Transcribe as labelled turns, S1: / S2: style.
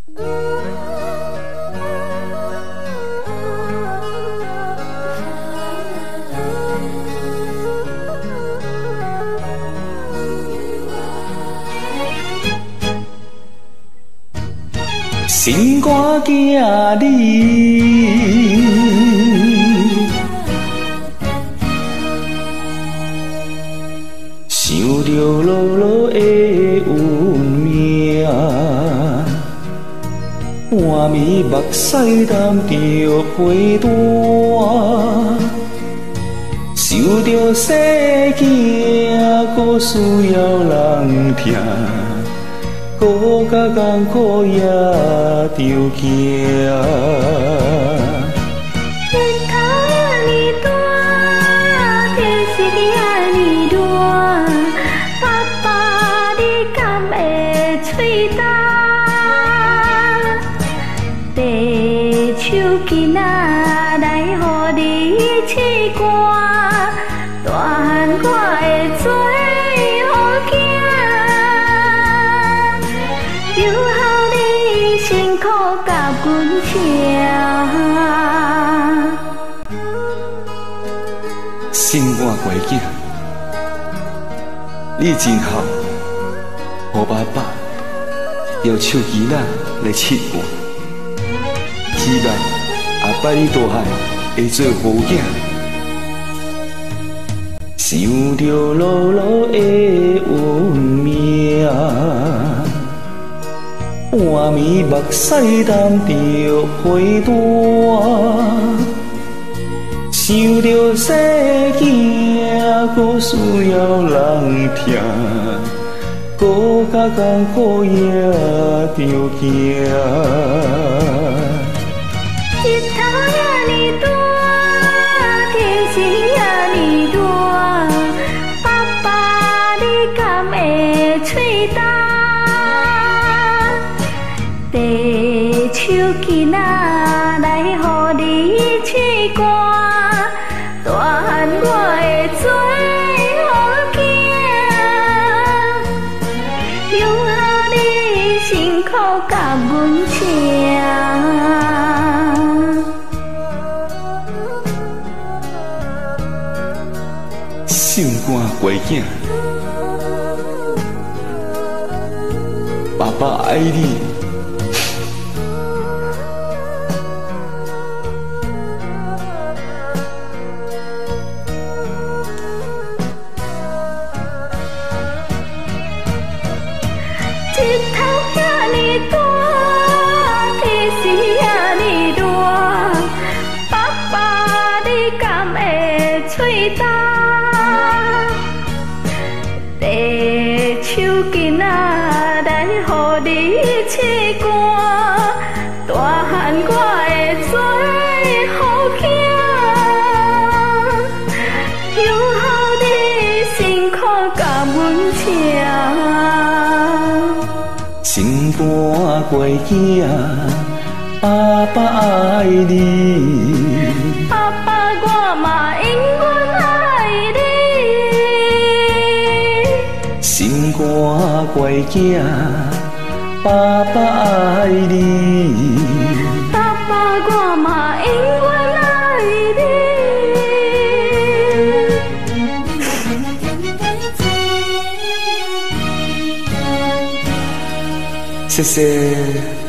S1: 心肝惊你，想着落落的运命，半暝目屎沾着花单，想着世间搁需要人疼。苦甲艰苦也着行，
S2: 日头遐尼大，天时遐尼热，爸爸你敢会喙焦？地手囡仔来予你试寒，大汉我会做。
S1: 心肝乖囝，你真好，予爸爸摇手机仔来试我，希望后摆你大汉会做好囝。想着落落的运命，半暝目屎沾着花单。想着世间搁需要人疼，苦甲艰苦也着行。
S2: 日头遐尼大，天时遐尼热，爸爸你敢会喙焦？地手囡仔来予你试寒。大汉我会做好囝，又予你辛苦甲阮请。
S1: 心肝乖囝，爸爸爱你。
S2: 日头遐尼大，天时遐尼热，爸爸你敢会喙焦？地手囡仔来予你试寒，大汉我会做好囝，又予你辛苦甲阮请。
S1: 心肝乖囝，爸爸爱你，
S2: 爸爸我嘛永远爱你。
S1: 心肝乖囝，爸爸爱你，
S2: 爸爸我嘛永远爱
S1: 你。谢谢。